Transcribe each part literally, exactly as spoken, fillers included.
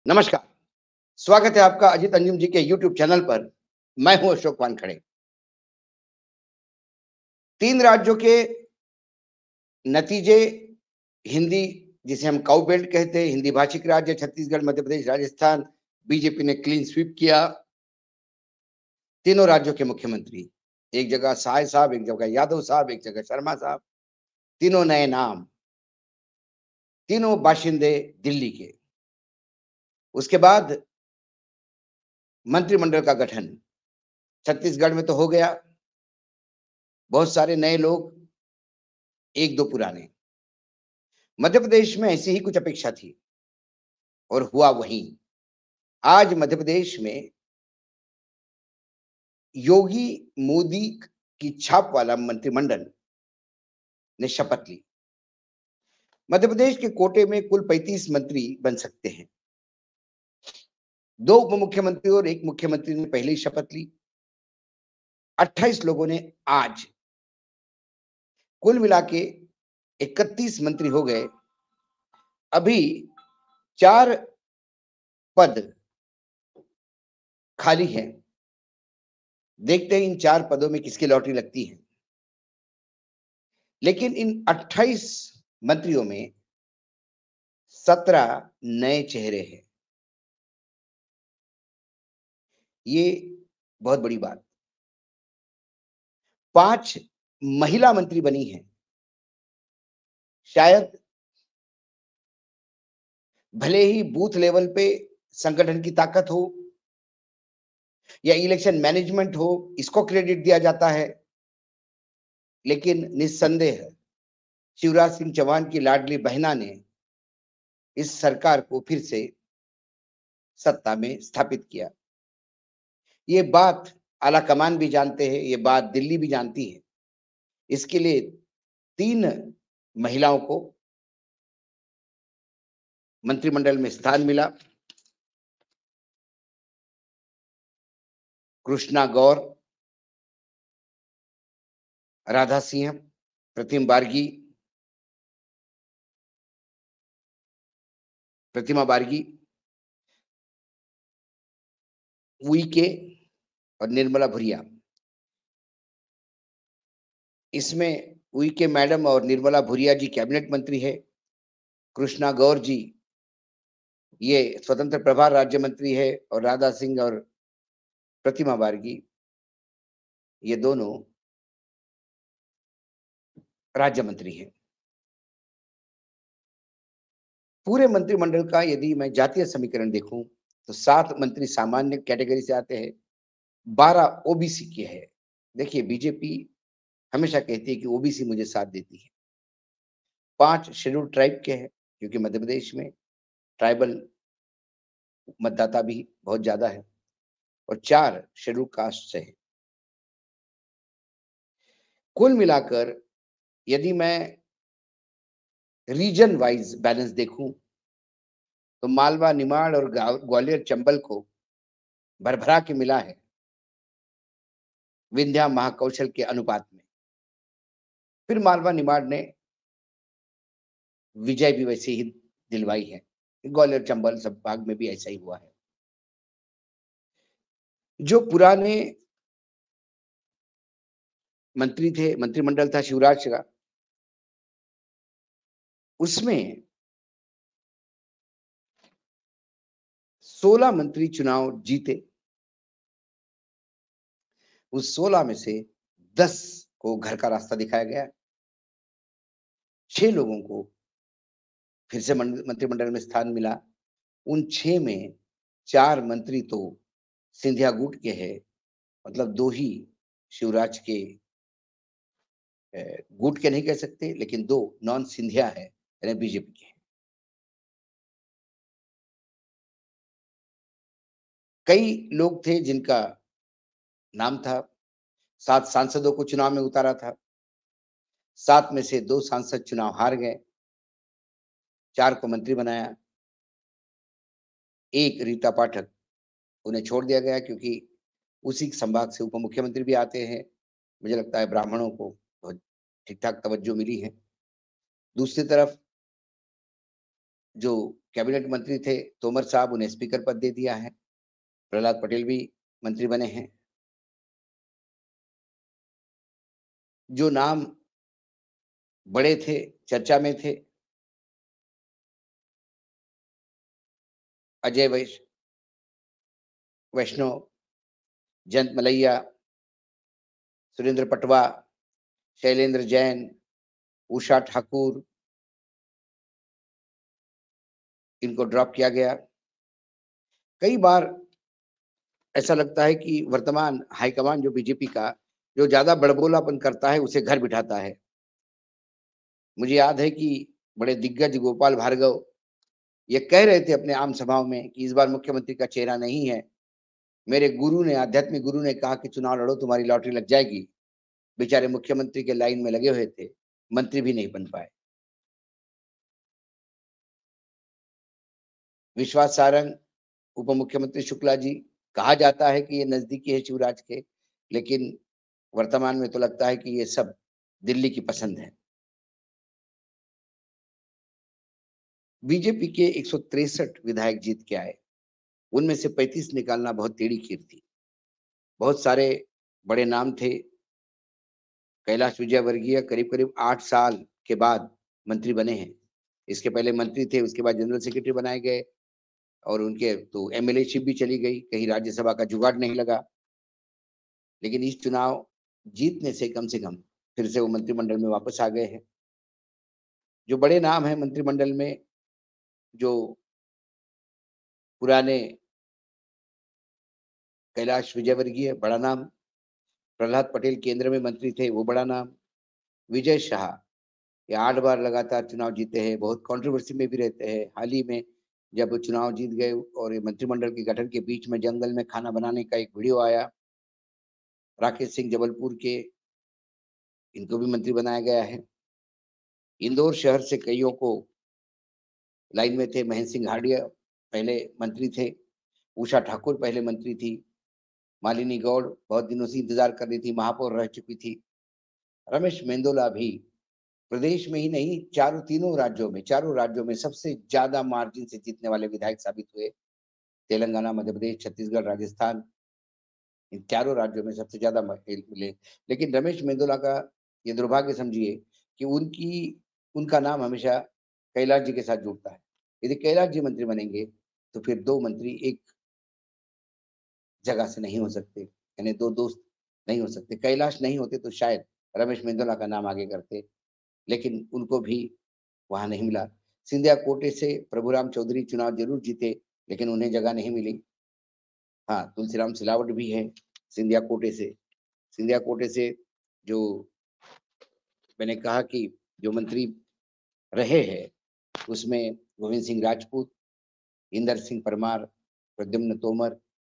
नमस्कार, स्वागत है आपका अजीत अंजुम जी के यूट्यूब चैनल पर। मैं हूं अशोक वानखड़े। तीन राज्यों के नतीजे हिंदी जिसे हम काऊ बेल्ट कहते हैं, हिंदी भाषिक राज्य छत्तीसगढ़, मध्य प्रदेश, राजस्थान, बीजेपी ने क्लीन स्वीप किया। तीनों राज्यों के मुख्यमंत्री, एक जगह साय साहब, एक जगह यादव साहब, एक जगह शर्मा साहब, तीनों नए नाम, तीनों बाशिंदे दिल्ली के। उसके बाद मंत्रिमंडल का गठन छत्तीसगढ़ में तो हो गया, बहुत सारे नए लोग, एक दो पुराने। मध्य प्रदेश में ऐसी ही कुछ अपेक्षा थी और हुआ वही। आज मध्य प्रदेश में योगी मोदी की छाप वाला मंत्रिमंडल ने शपथ ली। मध्य प्रदेश के कोटे में कुल पैंतीस मंत्री बन सकते हैं। दो उप मुख्यमंत्री और एक मुख्यमंत्री ने पहले ही शपथ ली। अट्ठाईस लोगों ने आज, कुल मिला के इकतीस मंत्री हो गए। अभी चार पद खाली हैं। देखते हैं इन चार पदों में किसकी लॉटरी लगती है। लेकिन इन अट्ठाईस मंत्रियों में सत्रह नए चेहरे हैं। ये बहुत बड़ी बात। पांच महिला मंत्री बनी हैं। शायद भले ही बूथ लेवल पे संगठन की ताकत हो या इलेक्शन मैनेजमेंट हो, इसको क्रेडिट दिया जाता है, लेकिन निस्संदेह शिवराज सिंह चौहान की लाडली बहना ने इस सरकार को फिर से सत्ता में स्थापित किया। ये बात आला कमान भी जानते हैं, ये बात दिल्ली भी जानती है। इसके लिए तीन महिलाओं को मंत्रिमंडल में स्थान मिला। कृष्णा गौर, राधा सिंह, प्रतिमा बार्गी, प्रतिमा बार्गी, उइके और निर्मला भुरिया। इसमें उइके मैडम और निर्मला भुरिया जी कैबिनेट मंत्री है। कृष्णा गौर जी ये स्वतंत्र प्रभार राज्य मंत्री है और राधा सिंह और प्रतिमा बार्गी ये दोनों राज्य मंत्री हैं। पूरे मंत्रिमंडल का यदि मैं जातीय समीकरण देखूं तो सात मंत्री सामान्य कैटेगरी से आते हैं, बारह ओबीसी के हैं। देखिए, बीजेपी हमेशा कहती है कि ओबीसी मुझे साथ देती है। पांच शेड्यूल ट्राइब के हैं, क्योंकि मध्य प्रदेश में ट्राइबल मतदाता भी बहुत ज्यादा है, और चार शेड्यूल कास्ट से है। कुल मिलाकर यदि मैं रीजन वाइज बैलेंस देखूं तो मालवा, निमाड़ और ग्वालियर, चंबल को भरभरा के मिला है विंध्या महाकौशल के अनुपात में। फिर मालवा निमाड़ ने विजय भी वैसे ही दिलवाई है। ग्वालियर, चंबल सब भाग में भी ऐसा ही हुआ है। जो पुराने मंत्री थे, मंत्रिमंडल था शिवराज का, उसमें सोलह मंत्री चुनाव जीते। उस सोलह में से दस को घर का रास्ता दिखाया गया। छह लोगों को फिर से मंत्रिमंडल में स्थान मिला। उन छह में चार मंत्री तो सिंधिया गुट के हैं, मतलब दो ही शिवराज के गुट के नहीं कह सकते, लेकिन दो नॉन सिंधिया है, यानी बीजेपी के। कई लोग थे जिनका नाम था, सात सांसदों को चुनाव में उतारा था। सात में से दो सांसद चुनाव हार गए, चार को मंत्री बनाया। एक रीता पाठक, उन्हें छोड़ दिया गया क्योंकि उसी संभाग से उप मुख्यमंत्री भी आते हैं। मुझे लगता है ब्राह्मणों को बहुत ठीक ठाक तवज्जो मिली है। दूसरी तरफ जो कैबिनेट मंत्री थे तोमर साहब, उन्हें स्पीकर पद दे दिया है। प्रहलाद पटेल भी मंत्री बने हैं। जो नाम बड़े थे, चर्चा में थे, अजय वैश वैष्णव, जयंत मलैया, सुरेंद्र पटवा, शैलेंद्र जैन, उषा ठाकुर, इनको ड्रॉप किया गया। कई बार ऐसा लगता है कि वर्तमान हाईकमान जो बीजेपी का, जो ज़्यादा बड़बोलापन करता है, उसे घर बिठाता है। मुझे याद है कि बड़े दिग्गज गोपाल भार्गव ये कह रहे थे अपने आम सभाओं में कि इस बार मुख्यमंत्री का चेहरा नहीं है। मेरे गुरु ने, आध्यात्मिक गुरु ने कहा कि चुनाव लड़ो, तुम्हारी लॉटरी लग जाएगी। बेचारे मुख्यमंत्री के लाइन में लगे हुए थे, मंत्री भी नहीं बन पाए। विश्वास सारंग, उप मुख्यमंत्री शुक्ला जी, कहा जाता है कि ये नजदीकी है शिवराज के, लेकिन वर्तमान में तो लगता है कि ये सब दिल्ली की पसंद है। बीजेपी के एक सौ तिरसठ विधायक जीत के आए, उनमें से पैंतीस निकालना बहुत टेढ़ी खीर थी। बहुत सारे बड़े नाम थे। कैलाश विजयवर्गीय करीब-करीब आठ साल के बाद मंत्री बने हैं। इसके पहले मंत्री थे, उसके बाद जनरल सेक्रेटरी बनाए गए और उनके तो एमएलएशिप भी चली गई, कहीं राज्यसभा का जुगाड़ नहीं लगा। लेकिन इस चुनाव जीतने से कम से कम फिर से वो मंत्रिमंडल में वापस आ गए हैं। जो बड़े नाम हैं मंत्रिमंडल में, जो पुराने कैलाश विजयवर्गीय बड़ा नाम, प्रहलाद पटेल केंद्र में मंत्री थे, वो बड़ा नाम, विजय शाह ये आठ बार लगातार चुनाव जीते हैं, बहुत कंट्रोवर्सी में भी रहते हैं। हाल ही में जब चुनाव जीत गए और ये मंत्रिमंडल के गठन के बीच में जंगल में खाना बनाने का एक वीडियो आया, राकेश सिंह जबलपुर के, इनको भी मंत्री बनाया गया है। इंदौर शहर से कईयों को लाइन में थे, महेंद्र सिंह हार्डिया पहले मंत्री थे, उषा ठाकुर पहले मंत्री थी, मालिनी गौड़ बहुत दिनों से इंतजार कर रही थी, महापौर रह चुकी थी। रमेश मेंदोला भी प्रदेश में ही नहीं, चारों तीनों राज्यों में चारों राज्यों में सबसे ज्यादा मार्जिन से जीतने वाले विधायक साबित हुए। तेलंगाना, मध्य प्रदेश, छत्तीसगढ़, राजस्थान, इन चारों राज्यों में सबसे ज्यादा मिले। लेकिन रमेश मेंदोला का ये दुर्भाग्य समझिए कि उनकी उनका नाम हमेशा कैलाश जी के साथ जुड़ता है। यदि कैलाश जी मंत्री बनेंगे तो फिर दो मंत्री एक जगह से नहीं हो सकते, यानी दो दोस्त नहीं हो सकते। कैलाश नहीं होते तो शायद रमेश मेंदोला का नाम आगे करते, लेकिन उनको भी वहाँ नहीं मिला। सिंधिया कोटे से प्रभुराम चौधरी चुनाव ज़रूर जीते, लेकिन उन्हें जगह नहीं मिली। हाँ, तुलसीराम सिलावट भी हैं सिंधिया कोटे से। सिंधिया कोटे से जो मैंने कहा कि जो मंत्री रहे हैं, उसमें गोविंद सिंह राजपूत, इंदर सिंह परमार, प्रद्युम्न तोमर,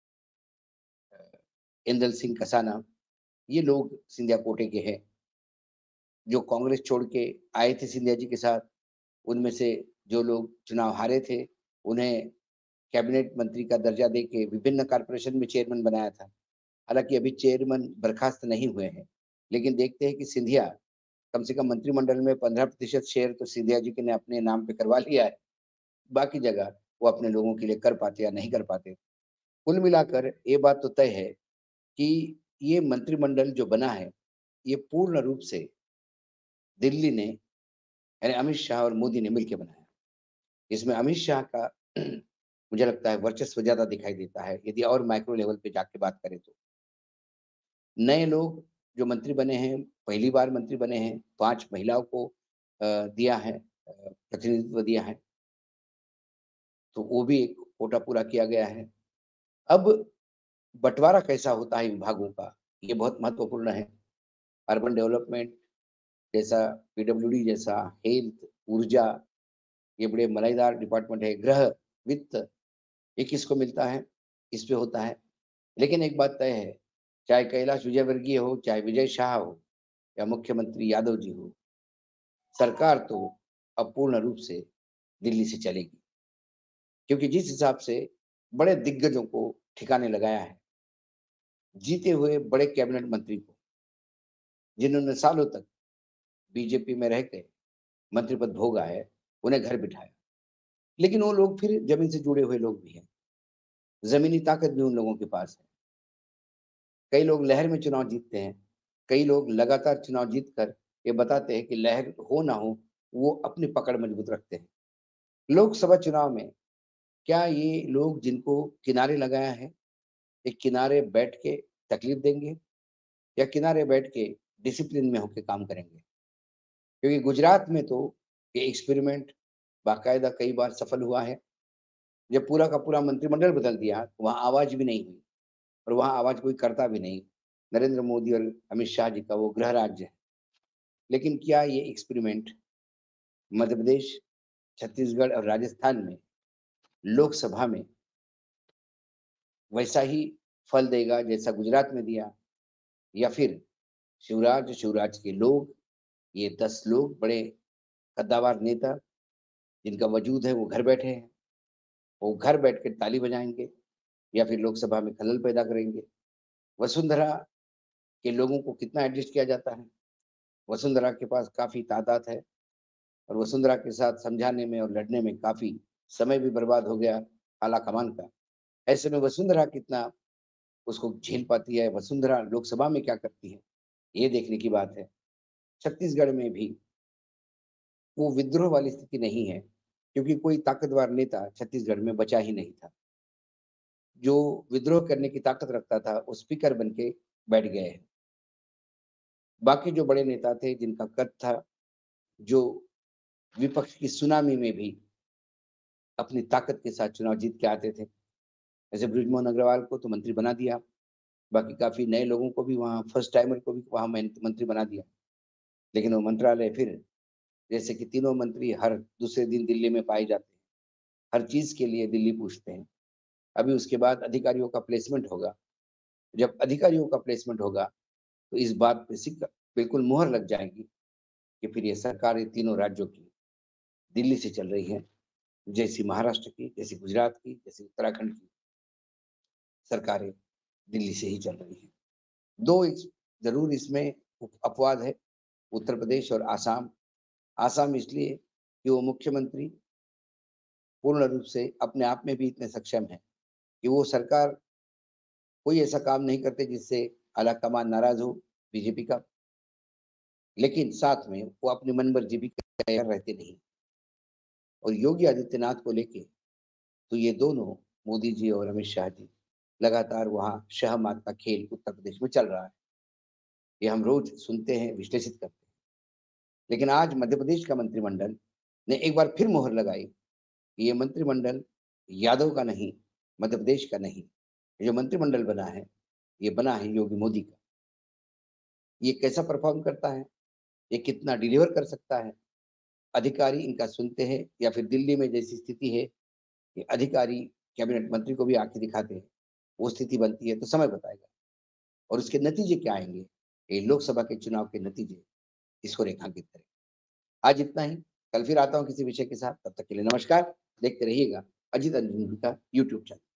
इंदल सिंह कसाना, ये लोग सिंधिया कोटे के हैं। जो कांग्रेस छोड़ के आए थे सिंधिया जी के साथ, उनमें से जो लोग चुनाव हारे थे, उन्हें कैबिनेट मंत्री का दर्जा देके विभिन्न कॉर्पोरेशन में चेयरमैन बनाया था। हालाँकि अभी चेयरमैन बर्खास्त नहीं हुए हैं, लेकिन देखते हैं कि सिंधिया कम से कम मंत्रिमंडल में पंद्रह प्रतिशत शेयर तो सिंधिया जी के ने अपने नाम पे करवा लिया है। बाकी जगह वो अपने लोगों के लिए कर पाते या नहीं कर पाते। कुल मिलाकर ये बात तो तय है कि ये मंत्रिमंडल जो बना है, ये पूर्ण रूप से दिल्ली ने, यानी अमित शाह और मोदी ने मिलके बनाया। इसमें अमित शाह का मुझे लगता है वर्चस्व ज़्यादा दिखाई देता है, यदि और माइक्रो लेवल पे जाके बात करें तो। नए लोग जो मंत्री बने हैं, पहली बार मंत्री बने हैं, पाँच महिलाओं को अ, दिया है अ, प्रतिनिधित्व दिया है, तो वो भी एक कोटा पूरा किया गया है। अब बँटवारा कैसा होता है विभागों का, ये बहुत महत्वपूर्ण है। अर्बन डेवलपमेंट जैसा, पीडब्ल्यूडी जैसा, हेल्थ, ऊर्जा, ये बड़े मलाईदार डिपार्टमेंट है, गृह, वित्त, ये किसको मिलता है, इस पे होता है। लेकिन एक बात तय है, चाहे कैलाश विजयवर्गीय हो, चाहे विजय शाह हो या मुख्यमंत्री यादव जी हो, सरकार तो अब पूर्ण रूप से दिल्ली से चलेगी। क्योंकि जिस हिसाब से बड़े दिग्गजों को ठिकाने लगाया है, जीते हुए बड़े कैबिनेट मंत्री को, जिन्होंने सालों तक बीजेपी में रह के मंत्री पद भोगा है, उन्हें घर बिठाया। लेकिन वो लोग फिर जमीन से जुड़े हुए लोग भी हैं। ज़मीनी ताकत भी उन लोगों के पास है। कई लोग लहर में चुनाव जीतते हैं, कई लोग लगातार चुनाव जीत कर ये बताते हैं कि लहर हो ना हो, वो अपनी पकड़ मजबूत रखते हैं। लोकसभा चुनाव में क्या ये लोग जिनको किनारे लगाया है, ये किनारे बैठ के तकलीफ देंगे या किनारे बैठ के डिसिप्लिन में होके काम करेंगे? क्योंकि गुजरात में तो ये एक्सपेरिमेंट बाकायदा कई बार सफल हुआ है। जब पूरा का पूरा मंत्रिमंडल बदल दिया, तो वहाँ आवाज़ भी नहीं हुई और वहाँ आवाज़ कोई करता भी नहीं। नरेंद्र मोदी और अमित शाह जी का वो गृह राज्य है। लेकिन क्या ये एक्सपेरिमेंट मध्य प्रदेश, छत्तीसगढ़ और राजस्थान में लोकसभा में वैसा ही फल देगा जैसा गुजरात में दिया? या फिर शिवराज शिवराज के लोग, ये दस लोग बड़े कद्दावर नेता जिनका वजूद है वो घर बैठे हैं, वो घर बैठ के ताली बजाएँगे या फिर लोकसभा में खलल पैदा करेंगे? वसुंधरा के लोगों को कितना एडजस्ट किया जाता है? वसुंधरा के पास काफ़ी तादाद है और वसुंधरा के साथ समझाने में और लड़ने में काफ़ी समय भी बर्बाद हो गया आला-कमान का। ऐसे में वसुंधरा कितना उसको झेल पाती है, वसुंधरा लोकसभा में क्या करती है, ये देखने की बात है। छत्तीसगढ़ में भी वो विद्रोह वाली स्थिति नहीं है, क्योंकि कोई ताकतवर नेता छत्तीसगढ़ में बचा ही नहीं था। जो विद्रोह करने की ताकत रखता था, वो स्पीकर बन के बैठ गए हैं। बाकी जो बड़े नेता थे जिनका कद था, जो विपक्ष की सुनामी में भी अपनी ताकत के साथ चुनाव जीत के आते थे। जैसे बृजमोहन अग्रवाल को तो मंत्री बना दिया, बाकी काफ़ी नए लोगों को भी वहाँ फर्स्ट टाइमर को भी वहाँ मेन मंत्री बना दिया। लेकिन वो मंत्रालय फिर जैसे कि तीनों मंत्री हर दूसरे दिन दिल्ली में पाए जाते हैं, हर चीज़ के लिए दिल्ली पूछते हैं। अभी उसके बाद अधिकारियों का प्लेसमेंट होगा, जब अधिकारियों का प्लेसमेंट होगा, तो इस बात पे सिक्का बिल्कुल मुहर लग जाएगी कि फिर ये सरकार ये तीनों राज्यों की दिल्ली से चल रही है, जैसी महाराष्ट्र की, जैसी गुजरात की, जैसी उत्तराखंड की सरकारें दिल्ली से ही चल रही हैं। दो इस ज़रूर इसमें उप अपवाद है, उत्तर प्रदेश और आसाम। आसाम इसलिए कि वो मुख्यमंत्री पूर्ण रूप से अपने आप में भी इतने सक्षम हैं कि वो सरकार कोई ऐसा काम नहीं करते जिससे आला-कमान नाराज़ हो बीजेपी का, लेकिन साथ में वो अपनी मनमर्जी भी तैयार रहते नहीं। और योगी आदित्यनाथ को लेके तो ये दोनों मोदी जी और अमित शाह जी लगातार वहाँ शह-मात का खेल उत्तर प्रदेश में चल रहा है। ये हम रोज़ सुनते हैं, विश्लेषित करते हैं। लेकिन आज मध्य प्रदेश का मंत्रिमंडल ने एक बार फिर मोहर लगाई कि ये मंत्रिमंडल यादव का नहीं, मध्य प्रदेश का नहीं। ये जो मंत्रिमंडल बना है, ये बना है योगी मोदी का। ये कैसा परफ़ॉर्म करता है? ये कितना डिलीवर कर सकता है? अधिकारी इनका सुनते हैं या फिर दिल्ली में जैसी स्थिति है कि अधिकारी कैबिनेट मंत्री को भी आँखें दिखाते हैं, वो स्थिति बनती है तो समय बताएगा और उसके नतीजे क्या आएँगे? ये लोकसभा के चुनाव के नतीजे इसको रेखांकित करें। आज इतना ही, कल फिर आता हूँ किसी विषय के साथ, तब तक के लिए नमस्कार। देखते रहिएगा अजीत अंजन का यूट्यूब चैनल।